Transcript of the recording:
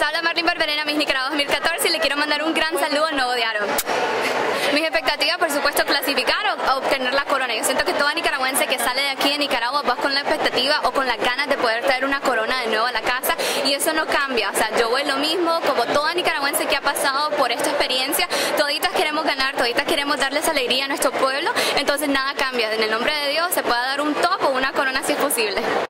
habla Marlene Barberena, Miss Nicaragua 2014, y le quiero mandar un gran saludo al Nuevo Diario. Mis expectativas, por supuesto, clasificar o obtener la corona. Yo siento que toda nicaragüense que sale de aquí de Nicaragua va con la expectativa o con las ganas de poder traer una corona de nuevo a la casa, y eso no cambia. O sea, yo voy lo mismo, como toda nicaragüense que ha pasado por esta experiencia, toditas queremos ganar, toditas queremos darles alegría a nuestro pueblo, entonces nada cambia. En el nombre de Dios se puede dar un top o una corona si es posible.